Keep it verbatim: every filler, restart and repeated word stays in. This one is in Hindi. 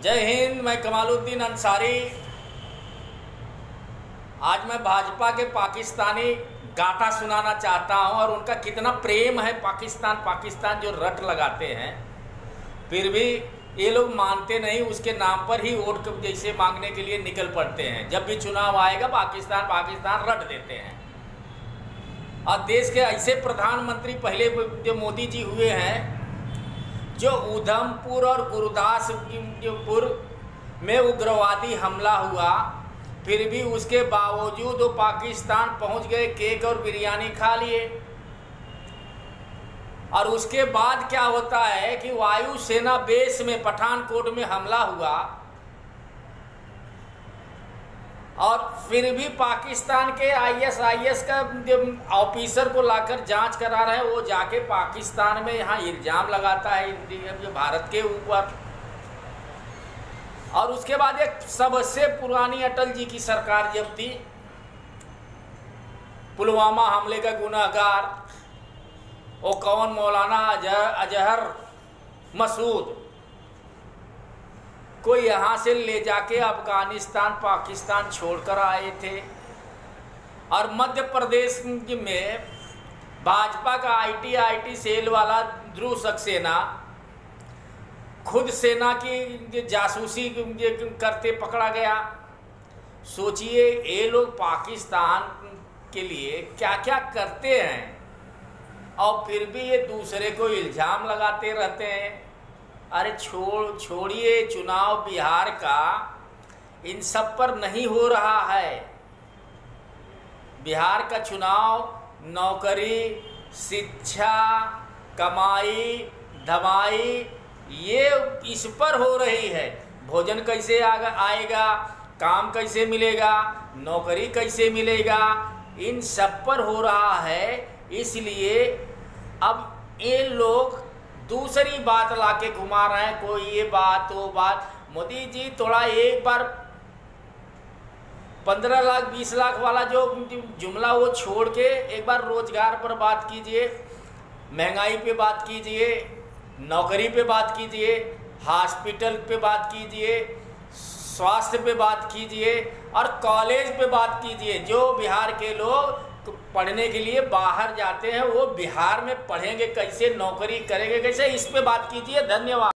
जय हिंद। मैं कमालुद्दीन अंसारी। आज मैं भाजपा के पाकिस्तानी गाथा सुनाना चाहता हूं और उनका कितना प्रेम है पाकिस्तान पाकिस्तान जो रट लगाते हैं, फिर भी ये लोग मानते नहीं, उसके नाम पर ही वोट जैसे मांगने के लिए निकल पड़ते हैं। जब भी चुनाव आएगा पाकिस्तान पाकिस्तान रट देते हैं। और देश के ऐसे प्रधानमंत्री पहले जो मोदी जी हुए हैं, जो उधमपुर और गुरदासपुर में उग्रवादी हमला हुआ, फिर भी उसके बावजूद वो पाकिस्तान पहुंच गए, केक और बिरयानी खा लिए। और उसके बाद क्या होता है कि वायुसेना बेस में पठानकोट में हमला हुआ और फिर भी पाकिस्तान के आईएसआईएस का ऑफिसर को लाकर जांच करा रहे हैं। वो जाके पाकिस्तान में यहाँ इल्जाम लगाता है भारत के ऊपर। और उसके बाद एक सबसे पुरानी अटल जी की सरकार जब थी, पुलवामा हमले का गुनहगार वो कौन, मौलाना अजहर मसूद को यहाँ से ले जाके अफगानिस्तान पाकिस्तान छोड़कर आए थे। और मध्य प्रदेश में भाजपा का आईटी आईटी सेल वाला ध्रुव सक्सेना खुद सेना की जासूसी करते पकड़ा गया। सोचिए ये लोग पाकिस्तान के लिए क्या क्या करते हैं और फिर भी ये दूसरे को इल्जाम लगाते रहते हैं। अरे छोड़ छोड़िए, चुनाव बिहार का इन सब पर नहीं हो रहा है। बिहार का चुनाव नौकरी, शिक्षा, कमाई धमाई ये इस पर हो रही है। भोजन कैसे आएगा, काम कैसे मिलेगा, नौकरी कैसे मिलेगा, इन सब पर हो रहा है। इसलिए अब ये लोग दूसरी बात लाके घुमा रहे हैं, कोई ये बात वो बात। मोदी जी थोड़ा एक बार पंद्रह लाख बीस लाख वाला जो जुमला वो छोड़ के एक बार रोजगार पर बात कीजिए, महंगाई पे बात कीजिए, नौकरी पे बात कीजिए, हॉस्पिटल पे बात कीजिए, स्वास्थ्य पे बात कीजिए और कॉलेज पे बात कीजिए। जो बिहार के लोग पढ़ने के लिए बाहर जाते हैं वो बिहार में पढ़ेंगे कैसे, नौकरी करेंगे कैसे, इस पे बात कीजिए। धन्यवाद।